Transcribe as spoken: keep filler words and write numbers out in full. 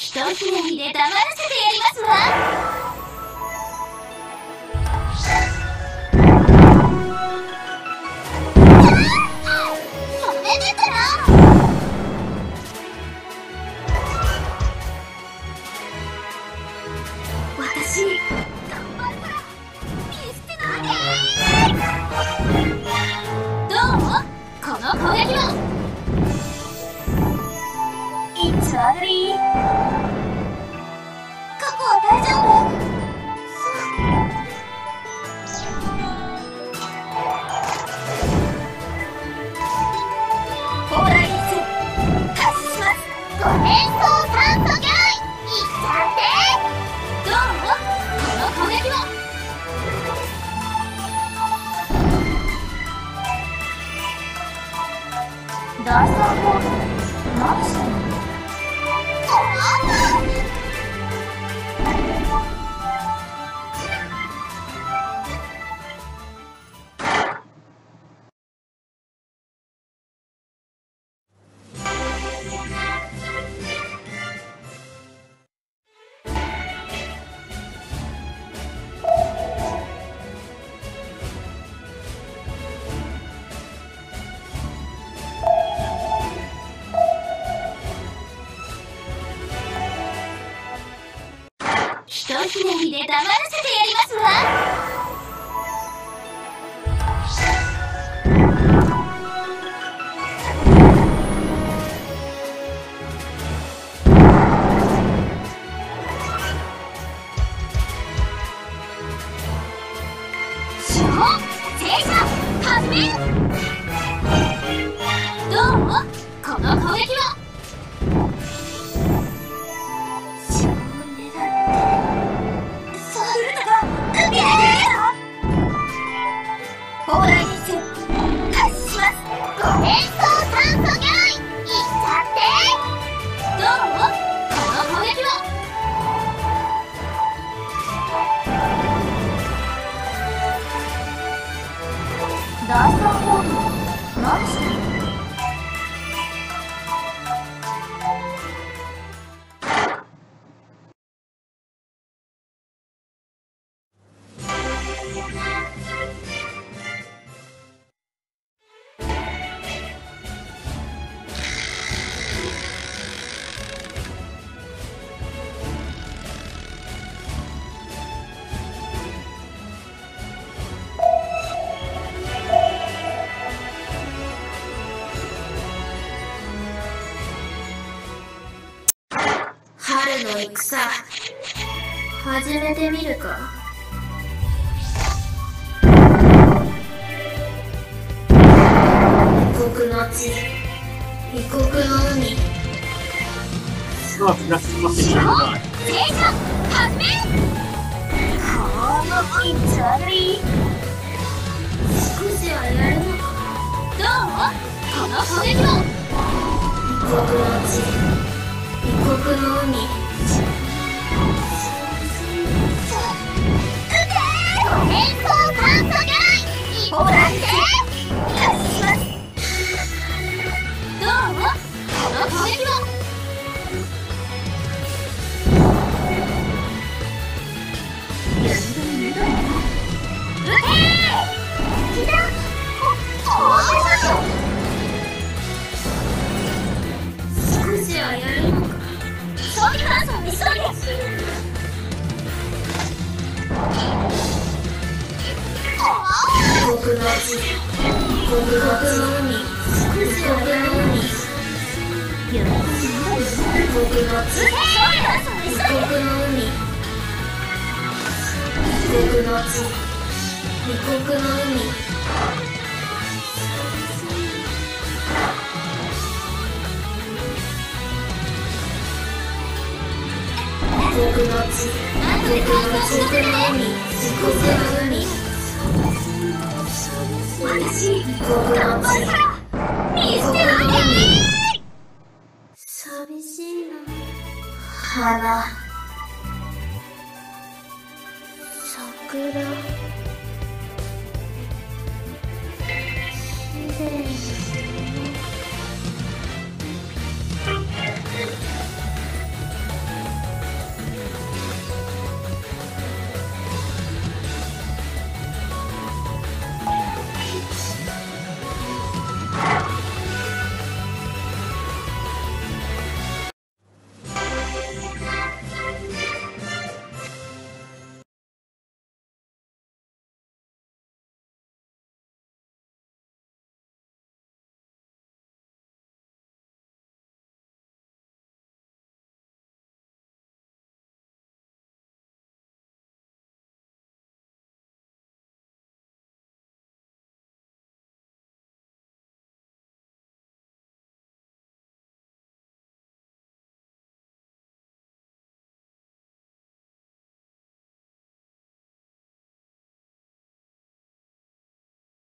ひとひねりで黙らせてやりますわ。やめてから私頑張るから見捨てないで。どう？この攻撃はIt's ugly。 過去は大丈夫。蓬莱リス発します。ご変装酸素魚類いっちゃって。どう？この攻撃は第三モード。何してんの？ひとひねりで黙らせてやりますわ。手法停車始め。どう？この攻撃は蓬莱リス発します。ご変装酸素魚類いっちゃって。どう？この攻撃は第三モード。何してるの？春の戦始めてみるか。異国の地、異国の海。 さあ、皆さん待ってください。 停車始め。このインチャリ少しはやるのか。どう？この攻撃は異国の地、異国の海。ご変装酸素魚類ほらって発します。どう？この攻撃はやんだめだな。撃てー！来た！おお少しはやるのか。装備搬送急げ。異国の地、異国の海、異国の海。やった異国の地、異国の海。異国の地、異国の海。異国の地、異国の海、異国の海。私、頑張るから見捨てないで。寂しいな。花、桜、きれいな。